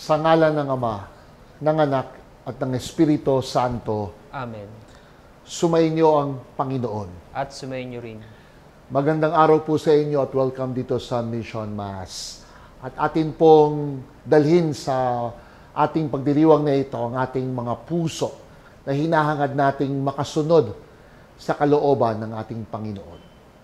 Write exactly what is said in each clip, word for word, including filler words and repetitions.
Sa ngalan ng Ama, ng Anak, at ng Espiritu Santo. Amen. Sumainyo ang Panginoon. At sumayin niyo rin. Magandang araw po sa inyo at welcome dito sa Mission Mass. At atin pong dalhin sa ating pagdiriwang na ito ang ating mga puso na hinahangad nating makasunod sa kalooban ng ating Panginoon.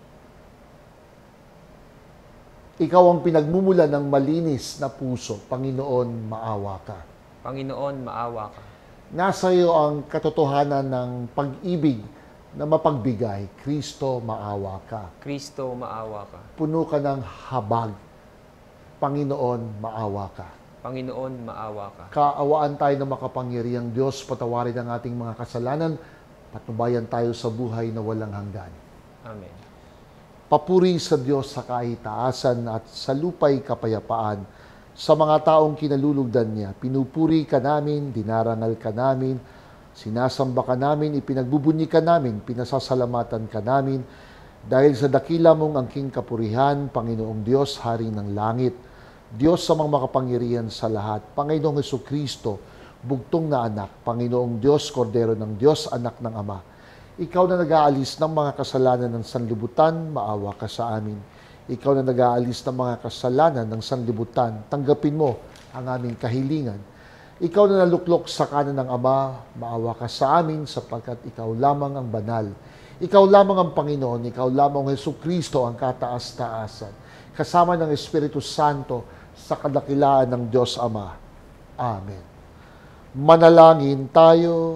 Ikaw ang pinagmumula ng malinis na puso. Panginoon, maawa ka. Panginoon, maawa ka. Nasa iyo ang katotohanan ng pag-ibig na mapagbigay. Kristo, maawa ka. Kristo, maawa ka. Puno ka ng habag. Panginoon, maawa ka. Panginoon, maawa ka. Kaawaan tayo ng makapangyarihang Diyos, patawarin ang ating mga kasalanan, patnubayan tayo sa buhay na walang hanggan. Amen. Papuri sa Diyos sa kahitaasan at sa lupay kapayapaan. Sa mga taong kinalulugdan niya, pinupuri ka namin, dinarangal ka namin, sinasamba ka namin, ipinagbubunyi ka namin, pinasasalamatan ka namin, dahil sa dakila mong angking kapurihan, Panginoong Diyos, Hari ng Langit, Diyos sa mga makapangyarihan sa lahat, Panginoong Hesukristo, bugtong na anak, Panginoong Diyos, Kordero ng Diyos, anak ng Ama. Ikaw na nag-aalis ng mga kasalanan ng sanlibutan, maawa ka sa amin. Ikaw na nag-aalis ng mga kasalanan ng sanlibutan, tanggapin mo ang aming kahilingan. Ikaw na naluklok sa kanan ng Ama, maawa ka sa amin sapagkat ikaw lamang ang banal. Ikaw lamang ang Panginoon, ikaw lamang ang Hesukristo ang kataas-taasan. Kasama ng Espiritu Santo sa kadakilaan ng Diyos Ama. Amen. Manalangin tayo.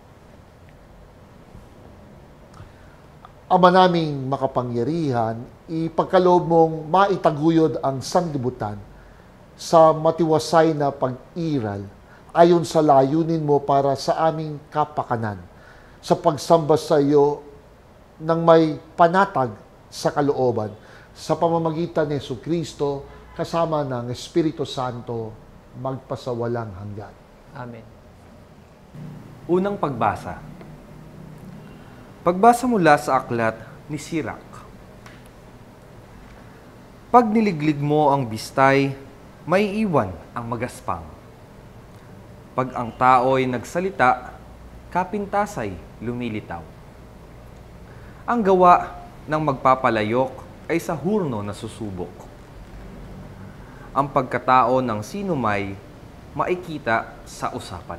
Ama naming makapangyarihan, ipagkaloob mong maitaguyod ang sanlibutan sa matiwasay na pag-iral ayon sa layunin mo para sa aming kapakanan, sa pagsamba sa iyo ng may panatag sa kalooban, sa pamamagitan ni Jesucristo kasama ng Espiritu Santo magpasawalang hanggan. Amen. Unang pagbasa. Pagbasa mula sa aklat ni Sirach. Pag niliglig mo ang bistay, may iwan ang magaspang. Pag ang tao'y nagsalita, kapintasay lumilitaw. Ang gawa ng magpapalayok ay sa hurno na susubok. Ang pagkatao ng sinumay makikita sa usapan.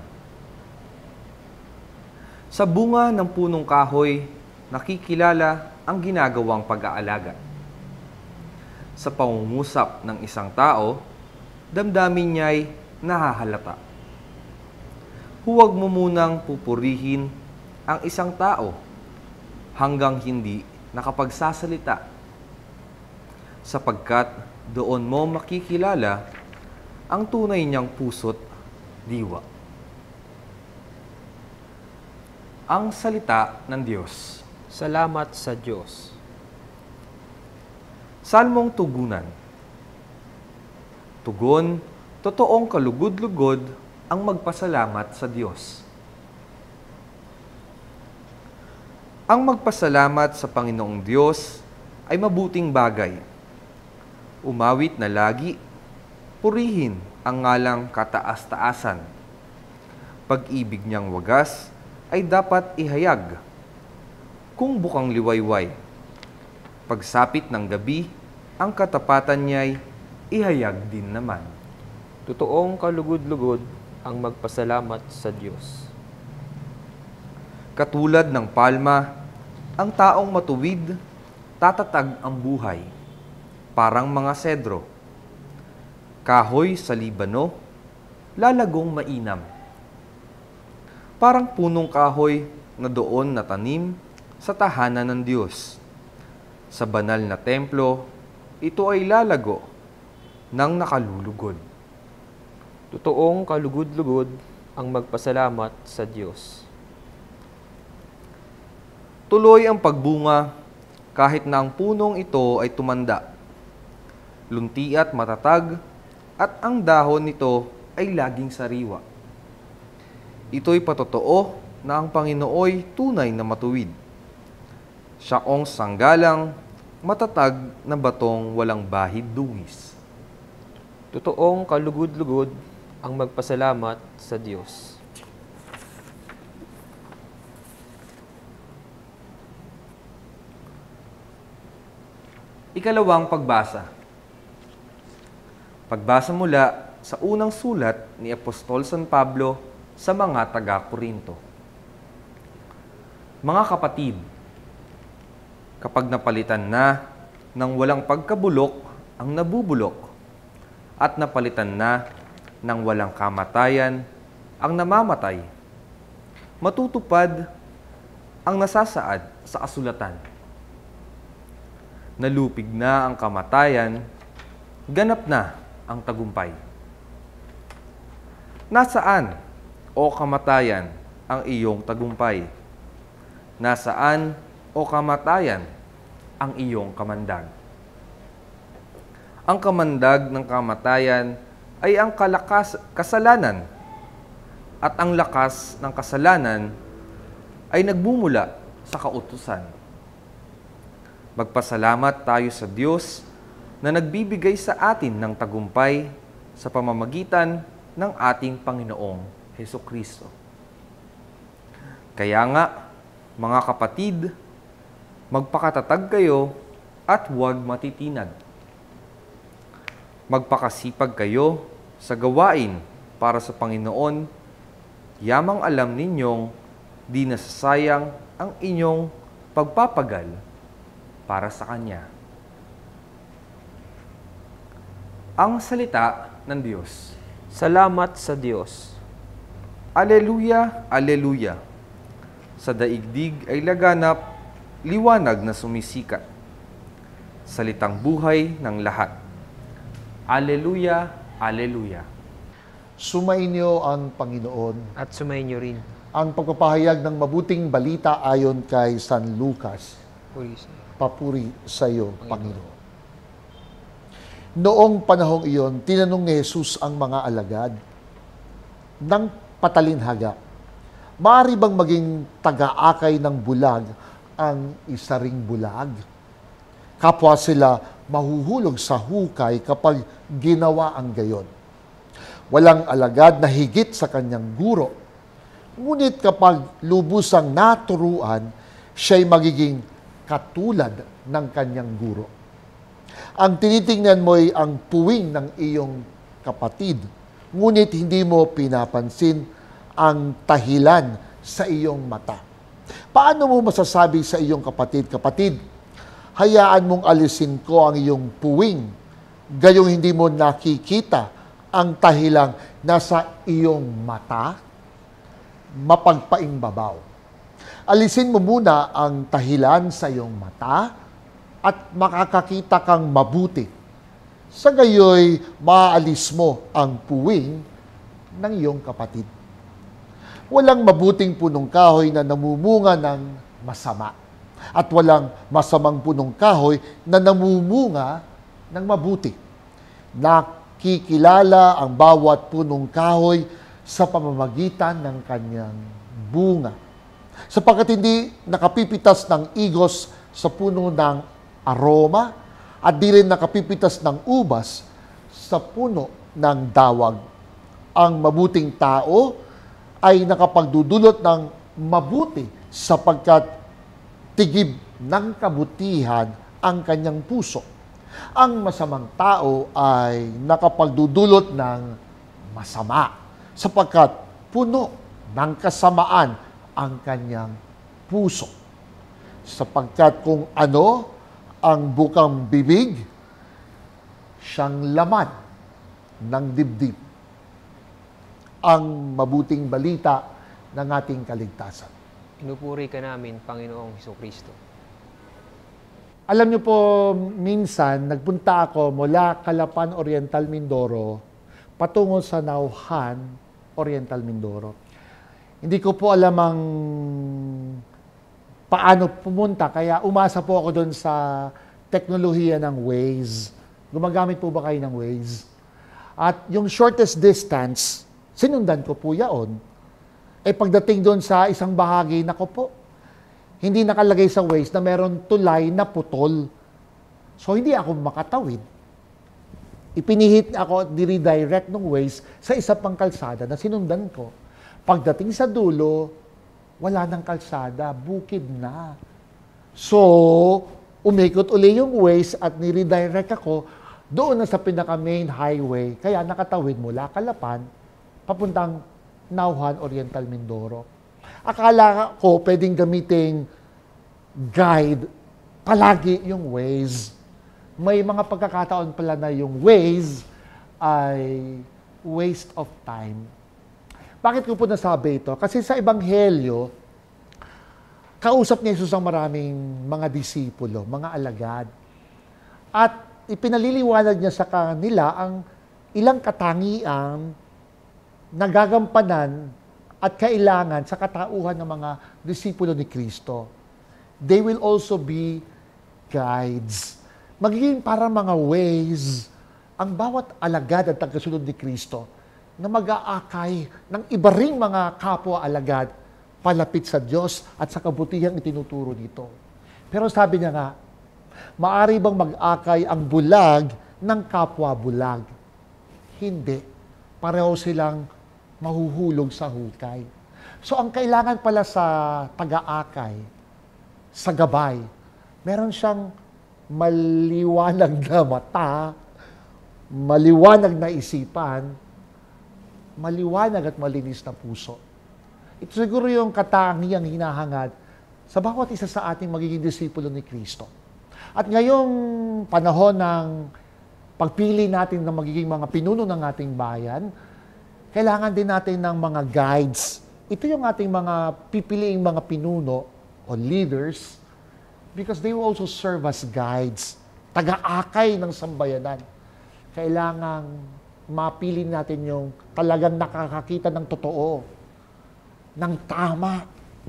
Sa bunga ng punong kahoy, nakikilala ang ginagawang pag-aalaga. Sa pangungusap ng isang tao, damdamin niya'y nahahalata. Huwag mo munang pupurihin ang isang tao hanggang hindi nakapagsasalita, sapagkat doon mo makikilala ang tunay niyang puso't diwa. Ang salita ng Diyos. Salamat sa Diyos. Salmong tugunan. Tugon, totoong kalugod-lugod ang magpasalamat sa Diyos. Ang magpasalamat sa Panginoong Diyos ay mabuting bagay. Umawit na lagi, purihin ang ngalang kataas-taasan. Pag-ibig niyang wagas ay dapat ihayag. Kung bukang liwayway, pagsapit ng gabi, ang katapatan niya'y ihayag din naman. Totoong kalugod-lugod ang magpasalamat sa Diyos. Katulad ng palma, ang taong matuwid, tatatag ang buhay, parang mga sedro. Kahoy sa Libano, lalagong mainam. Parang punong kahoy na doon natanim sa tahanan ng Diyos. Sa banal na templo, ito ay lalago ng nakalulugod. Totoong kalugod-lugod ang magpasalamat sa Diyos. Tuloy ang pagbunga kahit na ang punong ito ay tumanda. Lunti at matatag at ang dahon nito ay laging sariwa. Ito'y patotoo na ang Panginooy tunay na matuwid. Siyaong sanggalang, matatag na batong walang bahid dungis. Totoong kalugod-lugod ang magpasalamat sa Diyos. Ikalawang pagbasa. Pagbasa mula sa unang sulat ni Apostol San Pablo sa mga taga-Korinto. Mga kapatid, kapag napalitan na ng walang pagkabulok ang nabubulok at napalitan na ng walang kamatayan ang namamatay, matutupad ang nasasaad sa kasulatan. Nalupig na ang kamatayan, ganap na ang tagumpay. Nasaan, o kamatayan, ang iyong tagumpay? Nasaan, o kamatayan, ang iyong kamandag? Ang kamandag ng kamatayan ay ang kalakas, kasalanan, at ang lakas ng kasalanan ay nagmumula sa kautusan. Magpasalamat tayo sa Diyos na nagbibigay sa atin ng tagumpay sa pamamagitan ng ating Panginoong Hesukristo. Kaya nga, mga kapatid, magpakatatag kayo at huwag matitinag. Magpakasipag kayo sa gawain para sa Panginoon, yamang alam ninyong di nasasayang ang inyong pagpapagal para sa Kanya. Ang salita ng Diyos. Salamat sa Diyos. Aleluya, aleluya. Sa daigdig ay laganap, liwanag na sumisikat. Salitang buhay ng lahat. Aleluya, aleluya. Sumainyo ang Panginoon. At sumainyo rin. Ang pagpapahayag ng mabuting balita ayon kay San Lucas. Puri sa iyo. Papuri sa iyo, Panginoon. Noong panahong iyon, tinanong ni Jesus ang mga alagad ng patalinhaga, maaari bang maging taga-akay ng bulag ang isa ring bulag? Kapwa sila mahuhulog sa hukay kapag ginawa ang gayon. Walang alagad na higit sa kanyang guro. Ngunit kapag lubusang naturuan, siya'y magiging katulad ng kanyang guro. Ang tinitingnan mo'y ang puwing ng iyong kapatid, ngunit hindi mo pinapansin ang tahilan sa iyong mata. Paano mo masasabi sa iyong kapatid, kapatid, hayaan mong alisin ko ang iyong puwing, gayong hindi mo nakikita ang tahilang nasa iyong mata? Mapagpaing babaw. Alisin mo muna ang tahilan sa iyong mata at makakakita kang mabuti. Sa gayoy, maaalis mo ang puwing ng iyong kapatid. Walang mabuting punong kahoy na namumunga ng masama. At walang masamang punong kahoy na namumunga ng mabuti. Nakikilala ang bawat punong kahoy sa pamamagitan ng kanyang bunga. Sapagkat hindi nakapipitas ng igos sa puno ng aroma at di rin nakapipitas ng ubas sa puno ng dawag. Ang mabuting tao ay nakapagdudulot ng mabuti sapagkat tigib ng kabutihan ang kanyang puso. Ang masamang tao ay nakapagdudulot ng masama sapagkat puno ng kasamaan ang kanyang puso. Sapagkat kung ano ang bukang bibig, siyang laman ng dibdib. Ang mabuting balita ng ating kaligtasan. Pinupuri ka namin, Panginoong Hesukristo. Alam niyo po, minsan nagpunta ako mula Calapan, Oriental Mindoro patungo sa Nauhan, Oriental Mindoro. Hindi ko po alam ang paano pumunta, kaya umasa po ako doon sa teknolohiya ng Waze. Gumagamit po ba kayo ng Waze? At yung shortest distance, sinundan ko po yaon. Eh pagdating doon sa isang bahagi, nako po, hindi nakalagay sa Waze na meron tulay na putol. So hindi ako makatawid. ipinihit ako at niredirect ng Waze sa isa pang kalsada na sinundan ko. Pagdating sa dulo, wala nang kalsada, bukid na. So, umikot uli yung Waze at niredirect ako doon na sa pinaka-main highway. Kaya nakatawid mula Calapan, papuntang Nauhan, Oriental Mindoro. Akala ko pwedeng gamiting guide palagi yung Waze. May mga pagkakataon pala na yung Waze ay waste of time. Bakit ko po nasabi ito? Kasi sa Ebanghelyo, kausap ni Jesus ang maraming mga disipulo, mga alagad. At ipinaliliwanag niya sa kanila ang ilang katangiang nagagampanan at kailangan sa katauhan ng mga disipulo ni Kristo. They will also be guides. Magiging para mga ways ang bawat alagad at tagasunod ni Kristo na mag-aakay ng iba ring mga kapwa-alagad palapit sa Diyos at sa kabutihang itinuturo nito. Pero sabi niya nga, maari bang mag-akay ang bulag ng kapwa-bulag? Hindi. Pareho silang mahuhulog sa hukay. So ang kailangan pala sa taga-akay, sa gabay, meron siyang maliwanag na mata, maliwanag na isipan, maliwanag at malinis na puso. Ito siguro yung katangiang hinahangad sa bawat isa sa ating magiging disipulo ni Kristo. At ngayong panahon ng pagpili natin ng magiging mga pinuno ng ating bayan, kailangan din natin ng mga guides. Ito yung ating mga pipiliing mga pinuno o leaders because they will also serve as guides, taga-akay ng sambayanan. Kailangan mapili natin yung talagang nakakakita ng totoo, ng tama,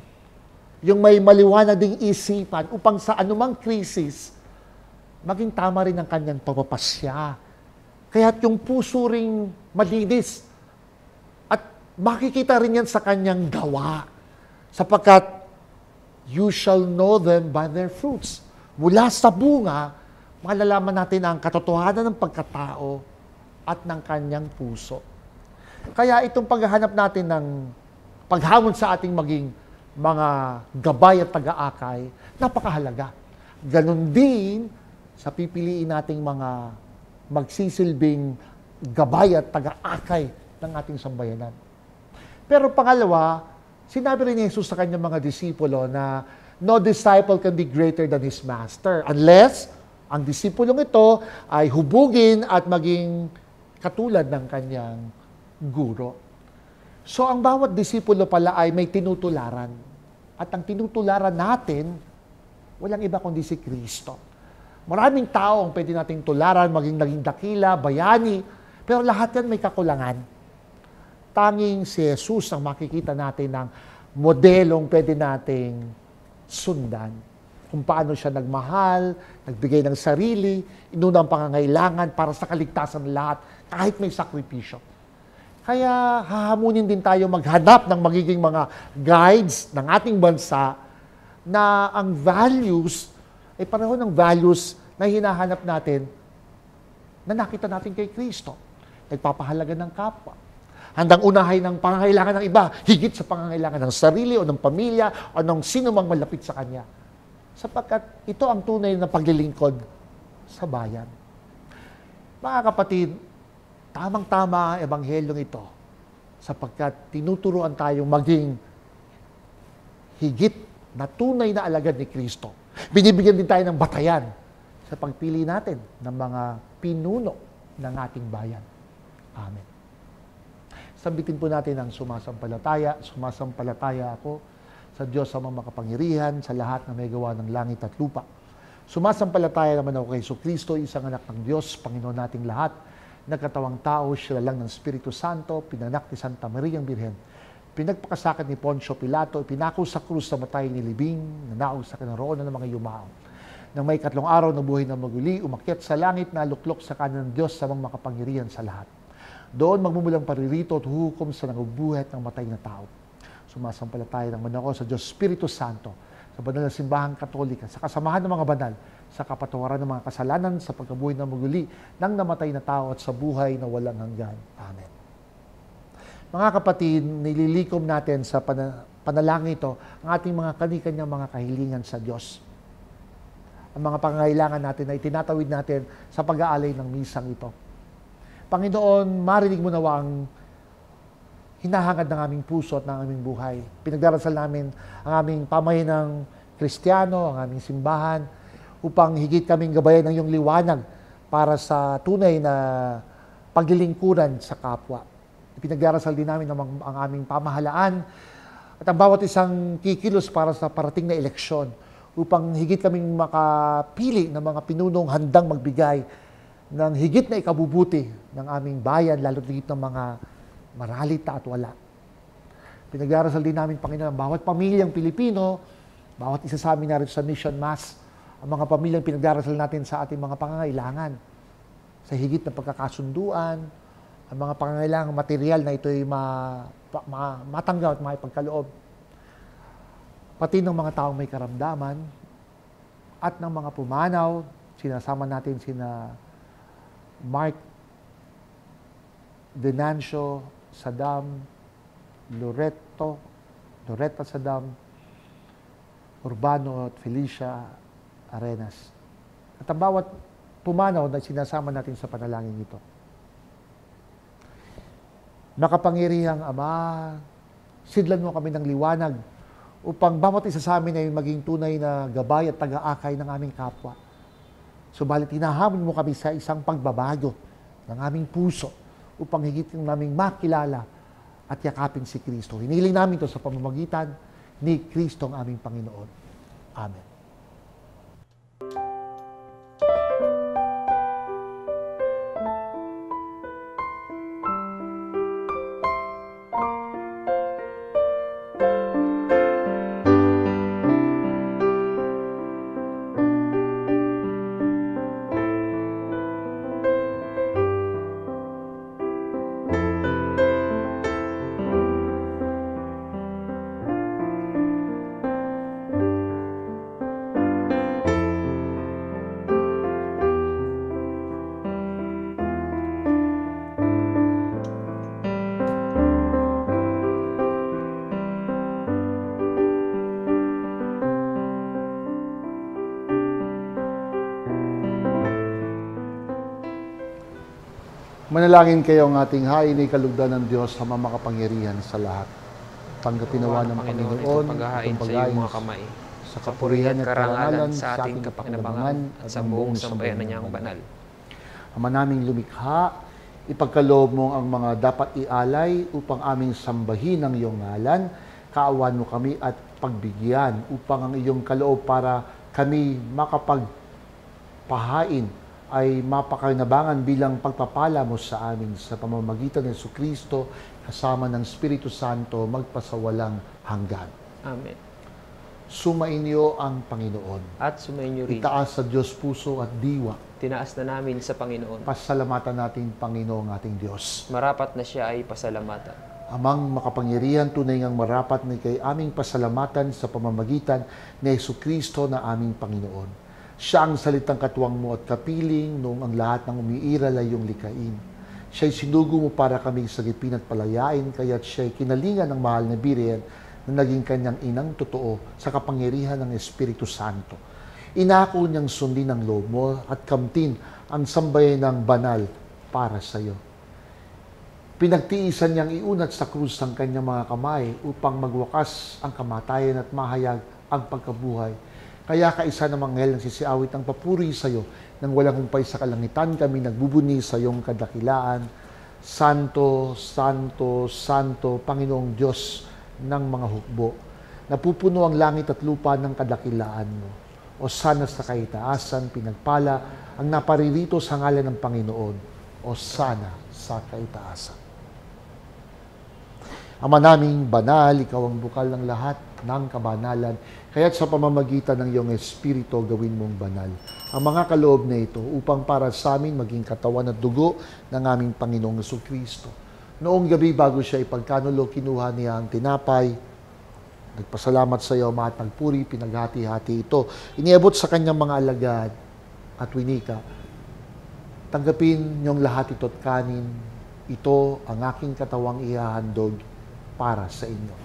yung may maliwanag ding isipan upang sa anumang krisis, maging tama rin ang kanyang pagpapasya. Kaya't yung puso ring malinis at makikita rin yan sa kanyang gawa. Sapagkat you shall know them by their fruits. Mula sa bunga, malalaman natin ang katotohanan ng pagkatao at ng kanyang puso. Kaya itong paghahanap natin ng paghamon sa ating maging mga gabay at taga-akay, napakahalaga. Ganon din sa pipiliin nating mga magsisilbing gabay at taga-akay ng ating sambayanan. Pero pangalawa, sinabi rin ni Jesus sa kanyang mga disipulo na no disciple can be greater than his master unless ang disipulong ito ay hubugin at maging katulad ng kanyang guro. So ang bawat disipulo pala ay may tinutularan. At ang tinutularan natin, walang iba kundi si Kristo. Maraming tao ang pwede nating tularan, maging naging dakila, bayani, pero lahat yan may kakulangan. Tanging si Jesus ang makikita natin ng modelong pwede nating sundan. Kung paano siya nagmahal, nagbigay ng sarili, inuna ang pangangailangan para sa kaligtasan ng lahat, kahit may sakripisyo. Kaya hahamunin din tayo maghanap ng magiging mga guides ng ating bansa na ang values ay pareho ng values na hinahanap natin na nakita natin kay Kristo. Nagpapahalaga ng kapwa. Handang unahin ng pangangailangan ng iba, higit sa pangangailangan ng sarili o ng pamilya o ng sino mang malapit sa Kanya. Sapagkat ito ang tunay na paglilingkod sa bayan. Mga kapatid, tamang-tama ang ebanghelyong ito sapagkat tinuturuan tayong maging higit na tunay na alagad ni Kristo. Binibigyan din tayo ng batayan sa pagpili natin ng mga pinuno ng ating bayan. Amen. Sambitin po natin ang sumasampalataya. Sumasampalataya ako sa Diyos sa mga makapangyarihan, sa lahat na may gawa ng langit at lupa. Sumasampalataya naman ako kay Jesucristo, isang anak ng Diyos, Panginoon nating lahat, nagkatawang tao, siya lang ng Espiritu Santo, pinanak ni Santa Maria ang Birhen, pinagpakasakat ni Poncio Pilato, pinako sa krus sa matay ni Libing, nanaog sa kinaroonan ng mga yumao. Nang may katlong araw na buhay na maguli, umakyat sa langit na luklok sa kanan ng Diyos sa mga makapangyarihan sa lahat. Doon magmumulang paririto at huhukom sa nangubuhat ng matay na tao. Sumasampalataya naman ako sa Diyos Espiritu Santo, sa banal na simbahang katolika, sa kasamahan ng mga banal, sa kapatawaran ng mga kasalanan, sa pagkabuhay na muli ng namatay na tao at sa buhay na walang hanggan. Amen. Mga kapatid, nililikom natin sa pana- panalangin ito ang ating mga kani-kanyang mga kahilingan sa Diyos. Ang mga pangangailangan natin na itinatawid natin sa pag-aalay ng misang ito. Panginoon, marinig mo nawa ang hinahangad ng aming puso at ng aming buhay. Pinagdarasal namin ang aming pamahinang Kristiyano, ang aming simbahan, upang higit kaming gabayan ng iyong liwanag para sa tunay na paglilingkuran sa kapwa. Pinagdarasal din namin ang, ang aming pamahalaan at ang bawat isang kikilos para sa parating na eleksyon upang higit kaming makapili ng mga pinunong handang magbigay ng higit na ikabubuti ng aming bayan, lalo higit ng mga maralita at wala. Pinagdarasal din namin, Panginoon, ang bawat pamilyang Pilipino, bawat isa sa amin narito sa Mission Mass, ang mga pamilyang pinagdarasal natin sa ating mga pangangailangan, sa higit na pagkakasunduan, ang mga pangangailangan material na ito'y ma, ma, matanggap at maipagkaloob, pati ng mga taong may karamdaman, at ng mga pumanaw, sinasama natin sina Mark Venancio Sadam, Loreto, Loretta Sadam, Urbano at Felicia Arenas. At ang bawat pumanaw na sinasama natin sa panalangin ito. Makapangyarihang Ama, sidlan mo kami ng liwanag upang bawat isa sa amin ay maging tunay na gabay at taga-akay ng aming kapwa. Subalit hinahamon mo kami sa isang pagbabago ng aming puso upang higit naming makilala at yakapin si Kristo. Hinihiling namin ito sa pamamagitan ni Kristo ang aming Panginoon. Amen. Manalangin kayo ang ating hain ay kalugdan ng Diyos na makapangyarihan sa lahat. Tanggapin nawa ng Panginoon itong paghahain sa iyong mga kamay, sa kapurihan at karangalan sa ating kapakinabangan at sa buong sambayanan niyang banal. Ama naming lumikha, ipagkaloob mo ang mga dapat ialay upang aming sambahin ang iyong ngalan. Kaawan mo kami at pagbigyan upang ang iyong kaloob para kami makapagpahain ay mapakinabangan bilang pagpapala mo sa amin sa pamamagitan ng Jesucristo kasama ng Espiritu Santo magpasawalang hanggan. Amen. Sumainyo ang Panginoon. At sumainyo rin. Itaas sa Diyos puso at diwa. Tinaas na namin sa Panginoon. Pasalamatan natin Panginoong ating Diyos. Marapat na siya ay pasalamatan. Amang makapangyarihan, tunay ngang marapat na kay aming pasalamatan sa pamamagitan ni Jesucristo na aming Panginoon. Siya ang salitang katuwang mo at kapiling noong ang lahat ng umiiral ay iyong likain. Siya'y sinugo mo para kaming sagipin at palayain, kaya't siya'y kinalingan ng mahal na Birhen na naging kanyang inang totoo sa kapangyarihan ng Espiritu Santo. Inako niyang sundin ang loob mo at kamtin ang sambayan ng banal para sa iyo. Pinagtiisan niyang iunat sa krus ang kanyang mga kamay upang magwakas ang kamatayan at mahayag ang pagkabuhay. Kaya kaisa ng mga anghel ng sisiawit ang papuri sa iyo nang walang humpay sa kalangitan kami nagbubuni sa iyong kadakilaan. Santo, Santo, Santo, Panginoong Diyos ng mga hukbo. Napupuno ang langit at lupa ng kadakilaan mo. O sana sa kaitaasan, pinagpala ang naparirito sa ngalan ng Panginoon. O sana sa kaitaasan. Ama naming banal, ikaw ang bukal ng lahat ng kabanalan, kaya't sa pamamagitan ng iyong Espiritu gawin mong banal ang mga kaloob na ito upang para sa amin maging katawan at dugo ng aming Panginoong Jesucristo. Noong gabi bago siya ipagkanulo, kinuha niya ang tinapay, nagpasalamat sa iyo, Ama, at nagpuri, pinaghati-hati ito. Iniabot sa kanyang mga alagad, at winika, tanggapin niyong lahat ito't kanin. Ito ang aking katawang ihahandog para sa inyo.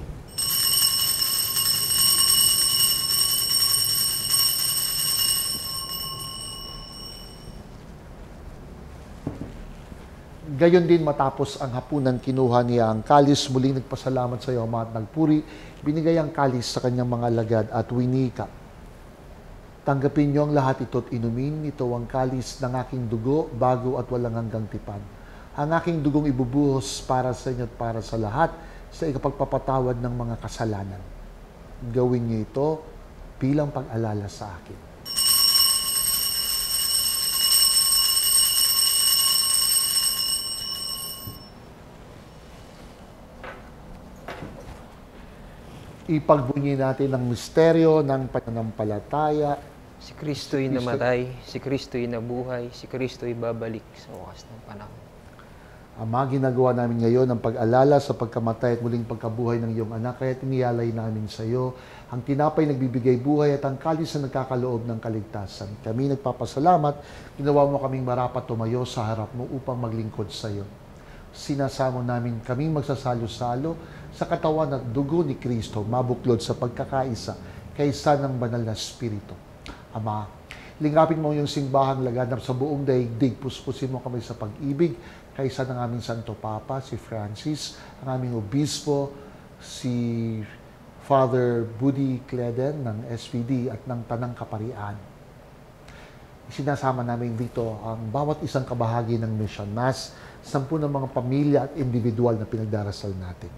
Gayon din matapos ang hapunan, kinuha niya ang kalis, muling nagpasalamat sa iyo, Ama, at nagpuri, binigay ang kalis sa kanyang mga alagad at winika. Tanggapin niyo ang lahat ito't inumin, ito ang kalis ng aking dugo, bago at walang hanggang tipan. Ang aking dugong ibubuhos para sa inyo at para sa lahat, sa ikapagpapatawad ng mga kasalanan. Gawin niyo ito bilang pag-alala sa akin. Ipagbunyi natin ang misteryo ng pananampalataya. Si Kristo'y namatay, si Kristo'y nabuhay, si Kristo'y babalik sa wakas ng panahon. Ama, ginagawa namin ngayon ang pag-alala sa pagkamatay at muling pagkabuhay ng iyong anak, kaya tiniyalay namin sa iyo ang tinapay nagbibigay buhay at ang kalis na nagkakaloob ng kaligtasan. Kami nagpapasalamat, ginawa mo kaming marapat tumayo sa harap mo upang maglingkod sa iyo. Sinasamo namin kaming magsasalo-salo sa katawan at dugo ni Kristo, mabuklod sa pagkakaisa kaysa ng banal na Espiritu. Ama, lingapin mo yung simbahang laganap sa buong daigdig, puspusin mo kami sa pag-ibig kaysa ng aming Santo Papa, si Francis, ang aming Obispo, si Father Buddy Cleden ng S V D at ng Tanang Kaparian. Sinasama namin dito ang bawat isang kabahagi ng Mission Mass, sampu ng mga pamilya at individual na pinagdarasal natin.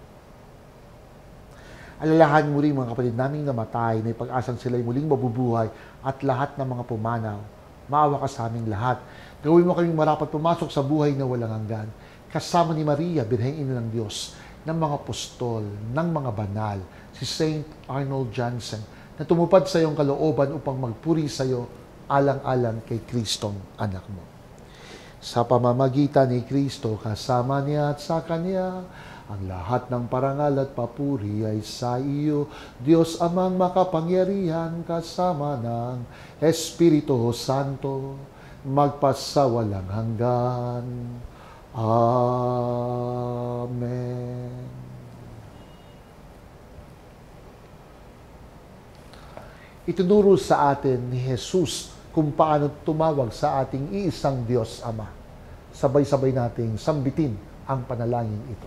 Alalahan mo rin mga kapatid naming namatay, na pag-asang sila'y muling mabubuhay at lahat ng mga pumanaw. Maawa ka sa aming lahat. Gawin mo kaming marapat pumasok sa buhay na walang hanggan. Kasama ni Maria, Birheng Ina ng Diyos, ng mga apostol, ng mga banal, si Saint Arnold Jansen, na tumupad sa iyong kalooban upang magpuri sa iyo alang-alang kay Kristong anak mo. Sa pamamagitan ni Kristo, kasama niya at sa Kanya, ang lahat ng parangal at papuri ay sa iyo, Diyos Amang makapangyarihan, kasama ng Espiritu Santo, magpasawalang hanggan. Amen. Itinuro sa atin ni Jesus kung paano tumawag sa ating iisang Diyos Ama. Sabay-sabay nating sambitin ang panalangin ito.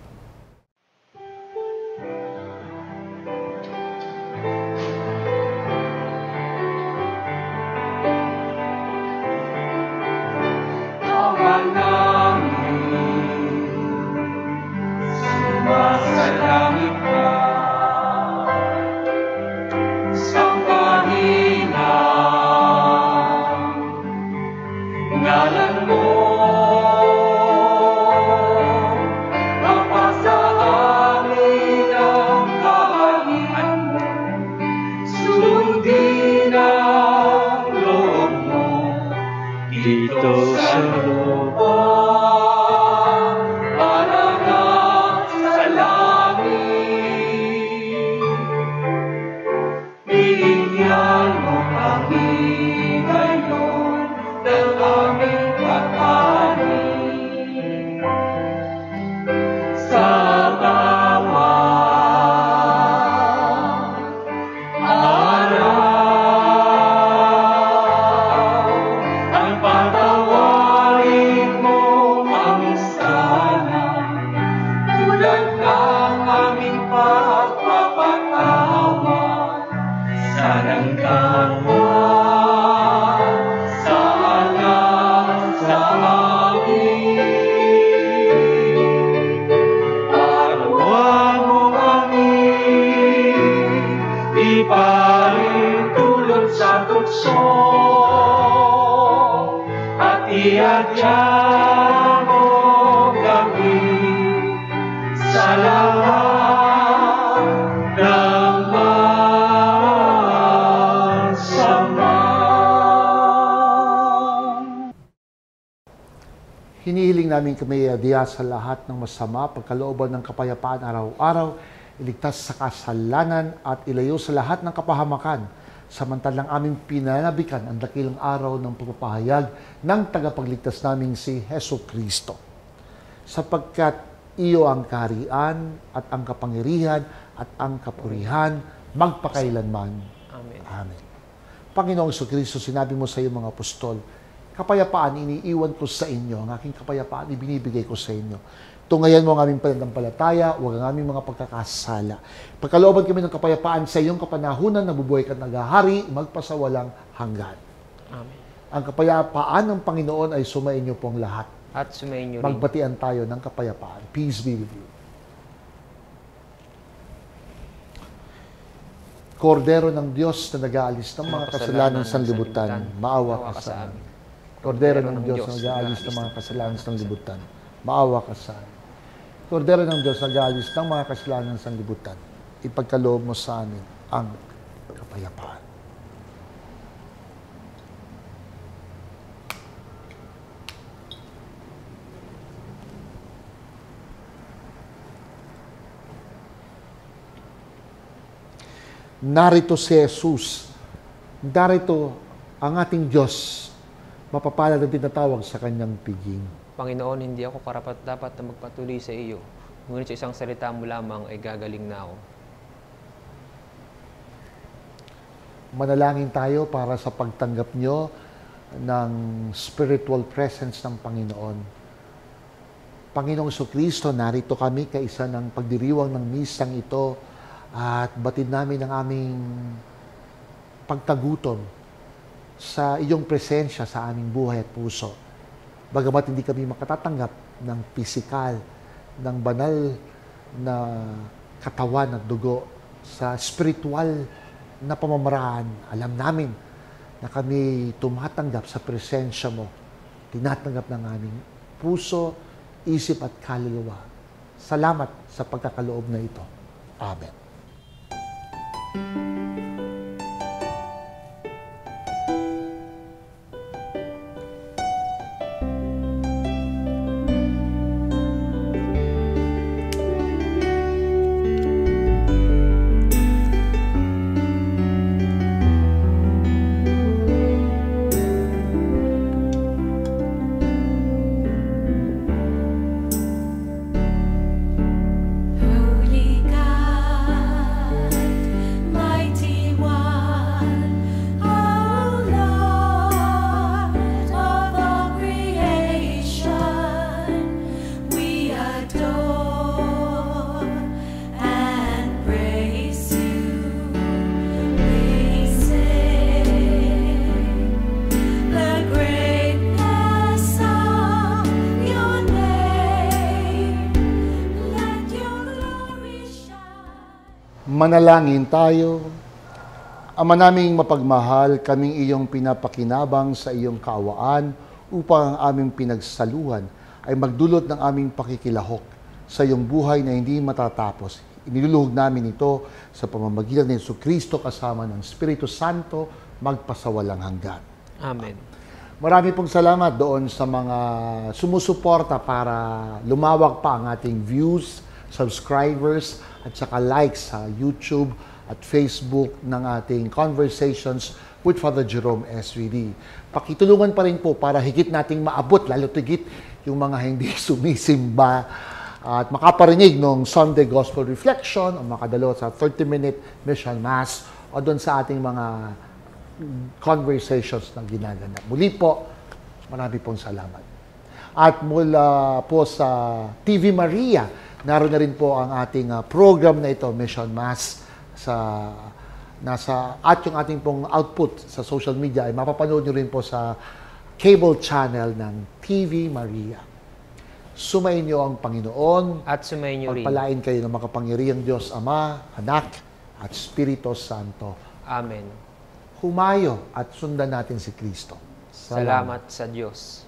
Hinihiling namin kami diya sa lahat ng masama, pagkalooban ng kapayapaan araw-araw, iligtas sa kasalanan at ilayo sa lahat ng kapahamakan, samantalang aming pinanabikan ang dakilang araw ng pagpapahayag ng tagapagligtas naming si Hesus Kristo. Sapagkat iyo ang kaharian at ang kapangyarihan at ang kapurihan magpakailanman. Amen. Amen. Panginoong Kristo, sinabi mo sa iyong mga apostol, kapayapaan iniiwan ko sa inyo, ang aking kapayapaan ibinibigay ko sa inyo. Tungayan mo ang aming pananampalataya, huwag ang aming mga pagkakasala. Pagkalooban kami ng kapayapaan sa iyong kapanahunan, nabubuhay ka at naghahari, magpasawalang hanggan. Amen. Ang kapayapaan ng Panginoon ay sumainyo pong lahat. At sumayin niyo rin. Magbatian tayo ng kapayapaan. Peace be with you. Kordero ng Diyos na nag-aalis ng mga kasalanan sa libutan, maawa ka sa amin. Kordero ng Diyos na nag-aalis ng mga kasalanan sa libutan, maawa ka sa amin. Kordero ng Diyos na nag-aalis ng mga kasalanan sa libutan, ipagkaloob mo sa amin ang kapayapaan. Narito si Jesus. Narito ang ating Diyos. Mapapalad ang tinatawag sa kanyang piging. Panginoon, hindi ako karapat dapat na magpatuloy sa iyo. Ngunit sa isang salita mo lamang ay gagaling na ako. Manalangin tayo para sa pagtanggap nyo ng spiritual presence ng Panginoon. Panginoong Kristo, narito kami kaisa ng pagdiriwang ng misang ito at batid namin ang aming pagtagutom sa iyong presensya sa aming buhay at puso. Bagamat hindi kami makatatanggap ng pisikal, ng banal na katawan at dugo, sa spiritual na pamamaraan, alam namin na kami tumatanggap sa presensya mo, tinatanggap ng aming puso, isip at kaluluwa. Salamat sa pagkakaloob na ito. Amen. Holy God, mighty one, O Lord of all creation, we adore and praise you. We sing the greatness of your name. Let your glory shine. Manalangin tayo. Ama naming mapagmahal, kaming iyong pinapakinabang sa iyong kaawaan upang ang aming pinagsaluhan ay magdulot ng aming pakikilahok sa iyong buhay na hindi matatapos. Iniluluhog namin ito sa pamamagitan ni Jesucristo kasama ng Espiritu Santo magpasawalang hanggan. Amen. Marami pong salamat doon sa mga sumusuporta para lumawak pa ang ating views, subscribers, at saka likes sa YouTube at Facebook ng ating Conversations with Father Jerome S V D. Pakitulungan pa rin po para higit nating maabot, lalo tigit yung mga hindi sumisimba at makaparinig ng Sunday Gospel Reflection o makadalo sa thirty minute Mission Mass o doon sa ating mga conversations na ginaganap. Muli po, marami pong salamat. At mula po sa T V Maria, naroon na rin po ang ating uh, program na ito, Mission Mass, sa nasa at yung ating pong output sa social media ay mapapanood nyo rin po sa cable channel ng T V Maria. Sumayin niyo ang Panginoon. At sumayin niyo rin. Pagpalain kayo ng makapangyarihang Diyos Ama, Anak, at Espiritu Santo. Amen. Humayo at sundan natin si Kristo. Salamat sa Diyos.